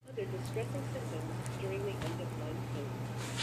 Other distressing symptoms during the end of monsoon.